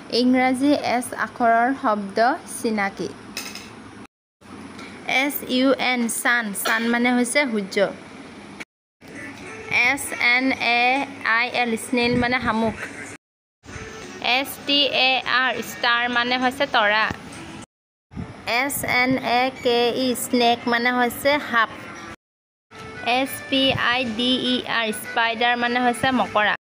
ইংৰাজী এছ আখৰৰ শব্দ চিনাকি SUN চান চান মানে হৈছে সূৰ্য SNAIL স্নেইল মানে শামুক STAR ষ্টাৰ মানে হৈছে তৰা SNAKE স্নেক মানে হৈছে সাপ SPIDER স্পাইডাৰ মানে হৈছে মকৰা